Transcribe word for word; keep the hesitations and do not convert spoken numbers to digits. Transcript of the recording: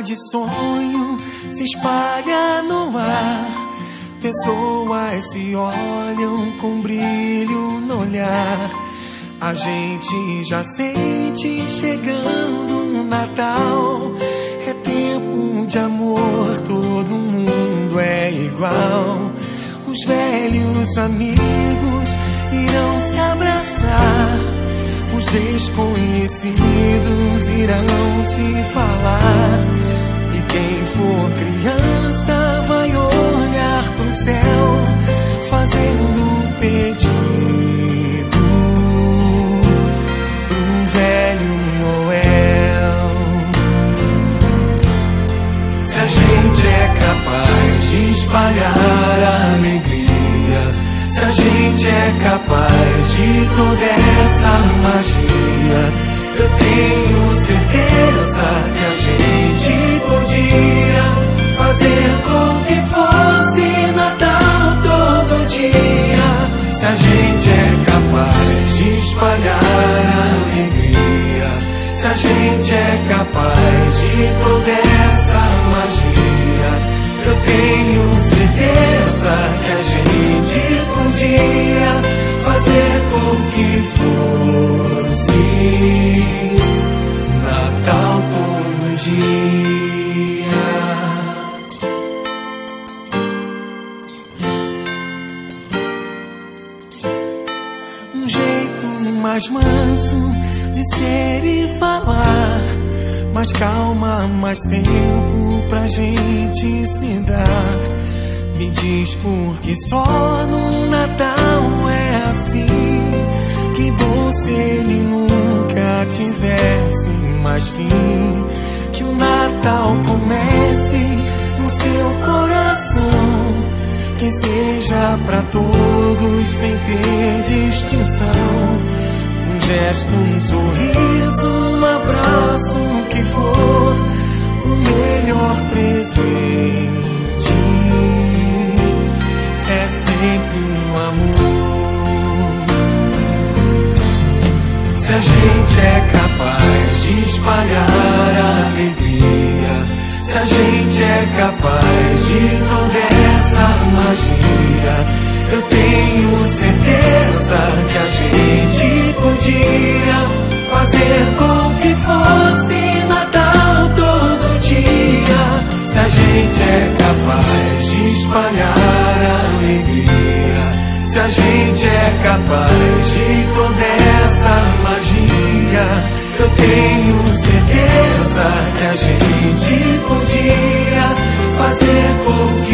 forma de sonho se espalha no ar. Pessoas se olham com brilho no olhar. A gente já sente chegando o Natal. É tempo de amor, todo mundo é igual. Os velhos amigos irão se abraçar. Os desconhecidos irão se falar. E quem for criança vai olhar pro céu, fazendo um pedido pro velho Noel. Se a gente é capaz de espalhar a alegria, se a gente é capaz de toda essa magia, eu tenho certeza que a gente podia fazer com que fosse Natal todo dia. Se a gente é capaz de espalhar a alegria, se a gente é capaz de toda essa magia, eu tenho certeza que a gente podia fazer com que fosse Natal todo dia. Um jeito mais manso de ser e falar, mais calma, mais tempo pra gente se dar. Me diz por que só no Natal é assim. Que bom se ele nunca tivesse mais fim. Que o Natal comece no seu coração, que seja pra todos sem ter distinção. Um gesto, um sorriso, um abraço, o que for, o melhor presente é sempre um amor. Se a gente é capaz de espalhar a alegria, se a gente é capaz de toda essa magia, eu tenho certeza que a gente podia fazer com que fosse Natal todo dia. Se a gente é capaz de espalhar a alegria, se a gente é capaz de toda essa magia, eu tenho certeza que a gente podia fazer com que